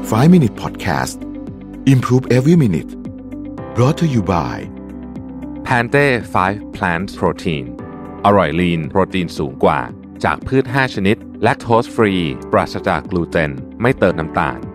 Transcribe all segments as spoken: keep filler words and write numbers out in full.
five minute podcast Improve every minute brought to you by Pante ไฟว์ Plant Protein อร่อยลีนโปรตีนสูงกว่าจากพืชห้าชนิดแลคโตสฟรีปราศจากกลูเตนไม่เติมน้ำตาล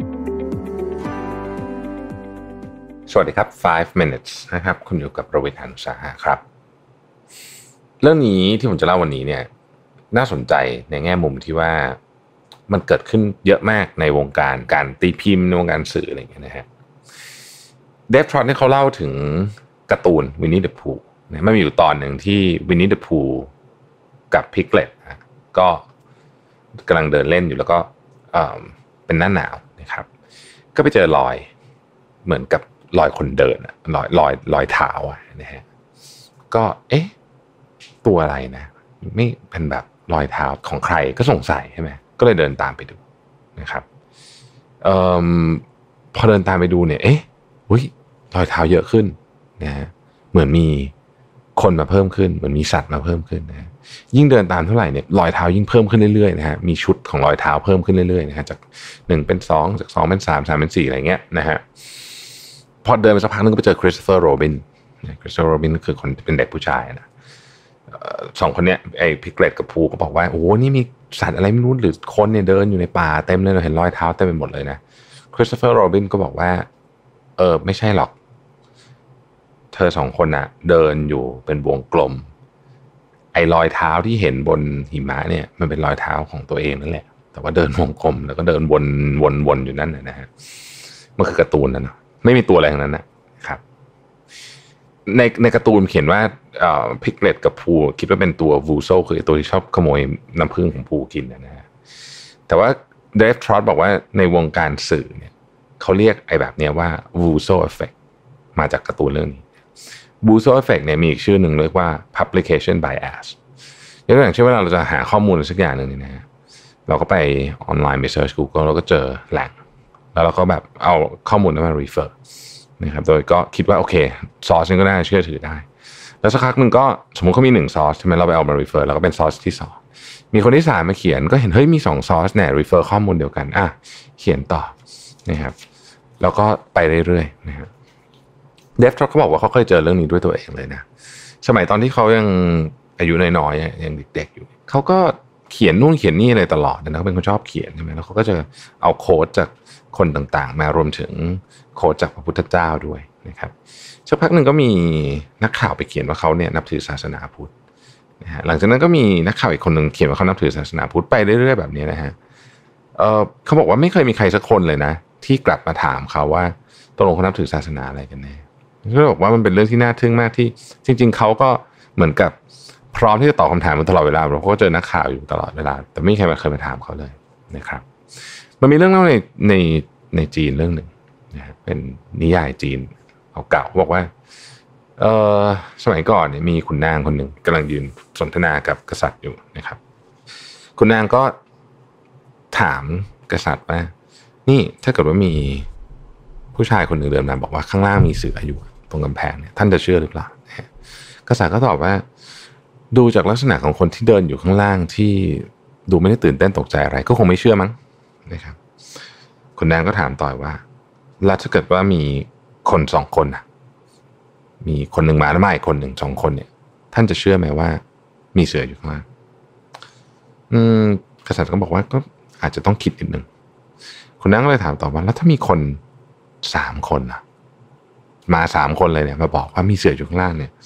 สวัสดีครับfive minutes นะครับคุณอยู่กับประวิตร หาญอุตสาหะครับเรื่องนี้ที่ผมจะเล่าวันนี้เนี่ยน่าสนใจในแง่มุมที่ว่ามันเกิดขึ้นเยอะมากในวงการการตีพิมพ์ในวงการสื่ออะไรอย่างเงี้ยนะฮะเดฟทรอตเนี่ยเขาเล่าถึงการ์ตูนวินนี่เดอะพูนะมันมีอยู่ตอนหนึ่งที่วินนี่เดอะพูกับพิกเลตก็กำลังเดินเล่นอยู่แล้วก็เอ่อเป็นหน้าหนาวนะครับก็ไปเจอรอยเหมือนกับรอยคนเดินรอยรอยรอยเท้าอะนะฮะก็เอ๊ะตัวอะไรนะไม่เป็นแบบรอยเท้าของใครก็สงสัยใช่ไหมก็เลยเดินตามไปดูนะครับเอ่อพอเดินตามไปดูเนี่ยเอ๊ะอุ้ยรอยเท้าเยอะขึ้นนะฮะเหมือนมีคนมาเพิ่มขึ้นเหมือนมีสัตว์มาเพิ่มขึ้นนะยิ่งเดินตามเท่าไหร่เนี่ยรอยเท้ายิ่งเพิ่มขึ้นเรื่อยๆนะฮะมีชุดของรอยเท้าเพิ่มขึ้นเรื่อยๆนะฮะจากหนึ่งเป็นสองจากสองเป็นสามสามเป็นสี่อะไรเงี้ยนะฮะพอเดินไปสักพักนึงก็ไปเจอคริสโตเฟอร์โรบินคริสโตเฟอร์โรบินคือคนเป็นเด็กผู้ชายนะสองคนเนี้ยไอ้พิกเลตกับพูก็บอกว่าโอ้โหนี่มีสัตว์อะไรไม่รู้หรือคนเนี่ยเดินอยู่ในป่าเต็มเลยเราเห็นรอยเท้าเต็มไปหมดเลยนะคริสโตเฟอร์โรบินก็บอกว่าเออไม่ใช่หรอกเธอสองคนน่ะเดินอยู่เป็นวงกลมไอ้รอยเท้าที่เห็นบนหิมะเนี่ยมันเป็นรอยเท้าของตัวเองนั่นแหละแต่ว่าเดินวงกลมแล้วก็เดินวนวนวนอยู่นั่นนะฮะมันคือการ์ตูนนะเนาะไม่มีตัวอะไรทั้งนั้นนะครับในในการ์ตูนเขียนว่าเอ่อพิกเลตกับพูคิดว่าเป็นตัววูโซคือตัวที่ชอบขโมยน้ำผึ้งของพูกินนะฮะแต่ว่าเดฟทรอตบอกว่าในวงการสื่อเนี่ยเขาเรียกไอ้แบบเนี้ยว่าวูโซเอฟเฟคมาจากการ์ตูนเรื่องนี้วูโซเอฟเฟคเนี่ยมีอีกชื่อหนึ่งเรียกว่า publication bias ยกตัวอย่างเช่นเวลาเราจะหาข้อมูลสักอย่างหนึ่งเนี่ยนะฮะเราก็ไปออนไลน์ไปเซิร์ช Google เราก็เจอแหล่งแล้วเราก็แบบเอาข้อมูลนั้นมา referนะครับโดยก็คิดว่าโอเคซอสนี้ก็น่าเชื่อถือได้แล้วสักพักหนึ่งก็สมมุติเขามีหนึ่งซอสใช่ไหมเราไปเอามา refer แล้วก็เป็นซอสที่สองมีคนที่สามมาเขียนก็เห็นเฮ้ยมีสองซอสเนี่ย refer ข้อมูลเดียวกันอ่ะเขียนต่อนะครับแล้วก็ไปเรื่อยๆนะครับเดฟทรอตเขาบอกว่าเขาเคยเจอเรื่องนี้ด้วยตัวเองเลยนะสมัยตอนที่เขายังอายุน้อยๆยังเด็กๆอยู่เขาก็เขียนนู่นเขียนนี่อะไรตลอดนะเขาเป็นคนชอบเขียนใช่ไหมแล้วเขาก็จะเอาโค้ดจากคนต่างๆมารวมถึงโค้ดจากพระพุทธเจ้าด้วยนะครับสักพักหนึ่งก็มีนักข่าวไปเขียนว่าเขาเนี่ยนับถือศาสนาพุทธนะฮะหลังจากนั้นก็มีนักข่าวอีกคนหนึ่งเขียนว่าเขานับถือศาสนาพุทธไปเรื่อยๆแบบนี้นะฮะเออเขาบอกว่าไม่เคยมีใครสักคนเลยนะที่กลับมาถามเขาว่าตกลงเขานับถือศาสนาอะไรกันแน่เขาบอกว่ามันเป็นเรื่องที่น่าทึ่งมากที่จริงๆเขาก็เหมือนกับพร้อมที่จะตอบคำถามมันตลอดเวลาเพราะเขาเจอนักข่าวอยู่ตลอดเวลาแต่ไม่มีใครมาเคยมาถามเขาเลยนะครับมันมีเรื่องเล่าในในในจีนเรื่องหนึ่งนะเป็นนิยายจีนเก่าๆบอกว่าเออสมัยก่อนเนี่ยมีขุนนางคนหนึ่งกำลังยืนสนทนากับกษัตริย์อยู่นะครับขุนนางก็ถามกษัตริย์ว่านี่ถ้าเกิดว่ามีผู้ชายคนหนึ่งเดินมาบอกว่าข้างล่างมีเสืออยู่ตรงกำแพงเนี่ยท่านจะเชื่อหรือเปล่ากษัตริย์ก็ตอบว่าดูจากลักษณะของคนที่เดินอยู่ข้างล่างที่ดูไม่ได้ตื่นเต้นตกใจอะไรก็คงไม่เชื่อมั้งนะครับขุนนางก็ถามต่อว่าแล้วถ้าเกิดว่ามีคนสองคนนะมีคนหนึ่งมาแล้วมาอีกคนหนึ่งสองคนเนี่ยท่านจะเชื่อไหมว่ามีเสืออยู่ข้างล่างอืมกษัตริย์ก็บอกว่าก็อาจจะต้องคิดนิดนึงคุณนั่งเลยถามต่อว่าแล้วถ้ามีคนสามคนนะมาสามคนเลยเนี่ยมาบอกว่ามีเสืออยู่ข้างล่างเนี่ย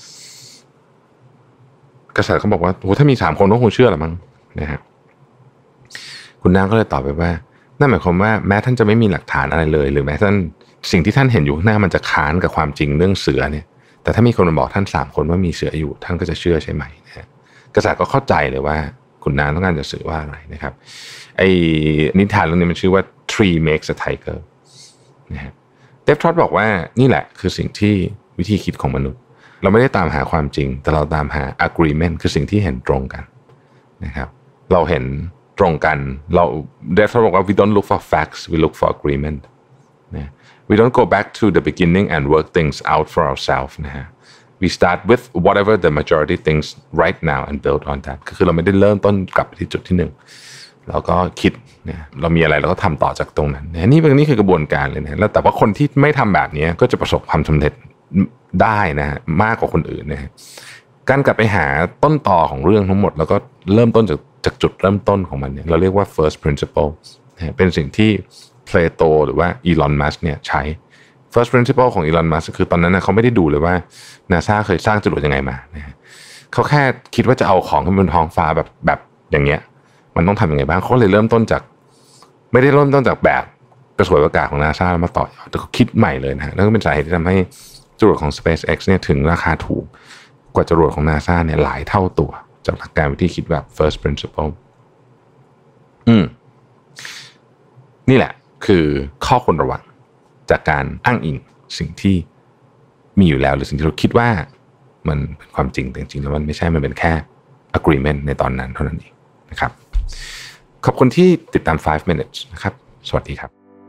กษัตริย์ก็บอกว่าโอ้ถ้ามีสามคนก็คงเชื่อละมั้งนะฮะคุณนั่งก็เลยตอบไปว่านั่นหมายความว่าแม้ท่านจะไม่มีหลักฐานอะไรเลยหรือแม้ท่านสิ่งที่ท่านเห็นอยู่ข้างหน้ามันจะค้านกับความจริงเรื่องเสือเนี่ยแต่ถ้ามีคนมาบอกท่านสามคนว่ามีเสืออยู่ท่านก็จะเชื่อใช่ไหมนะฮะกษัตริย์ก็เข้าใจเลยว่าคุณนางต้องการจะสื่อว่าอะไรนะครับไอ้นิทานเรื่องนี้มันชื่อว่า Three Makes a Tiger นะฮะเดฟทรอตบอกว่านี่แหละคือสิ่งที่วิธีคิดของมนุษย์เราไม่ได้ตามหาความจริงแต่เราตามหา agreement คือสิ่งที่เห็นตรงกันนะครับเราเห็นตรงกันเราเดฟทรอตบอกว่า we don't look for facts we look for agreement นะ we don't go back to the beginning and work things out for ourselves นะฮะ we start with whatever the majority thinks right now and build on that คือเราไม่ได้เริ่มต้นกลับไปที่จุดที่หนึ่งแล้วก็คิดเนี่ยเรามีอะไรเราก็ทำต่อจากตรงนั้นนะนี่เป็นนี่คือกระบวนการเลยนะแล้วแต่ว่าคนที่ไม่ทำแบบนี้ก็จะประสบความสำเร็จได้นะฮะมากกว่าคนอื่นนะฮะการกลับไปหาต้นตอของเรื่องทั้งหมดแล้วก็เริ่มต้นจากจากจุดเริ่มต้นของมันเนี่ยเราเรียกว่า first principle นะเป็นสิ่งที่เพลโตหรือว่าอีลอนมัสก์เนี่ยใช้ first principle ของอีลอนมัสก์คือตอนนั้นนะเขาไม่ได้ดูเลยว่า NASA เคยสร้างจรวดยังไงมานะฮะเขาแค่คิดว่าจะเอาของขึ้นบนท้องฟ้าแบบแบบอย่างเงี้ยมันต้องทำยังไงบ้างเขาเลยเริ่มต้นจากไม่ได้เริ่มต้นจากแบบกระสวยอากาศของ NASA มาต่อยอดแต่เขาคิดใหม่เลยนะแล้วก็เป็นสาเหตุที่ทำให้จรวดของ SpaceX เนี่ยถึงราคาถูกกว่าจรวดของ NASA เนี่ยหลายเท่าตัวจากหลักการวิธีคิดแบบ first principle อืมนี่แหละคือข้อควรระวังจากการอ้างอิงสิ่งที่มีอยู่แล้วหรือสิ่งที่เราคิดว่ามันเป็นความจริงแต่จริงๆแล้วมันไม่ใช่มันเป็นแค่ agreement ในตอนนั้นเท่านั้นเองนะครับขอบคุณที่ติดตามไฟว์ minutes นะครับสวัสดีครับ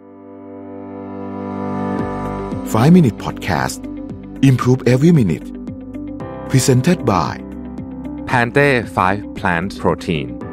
ไฟว์ minute podcast improve every minute presented by Pante ไฟว์ plant protein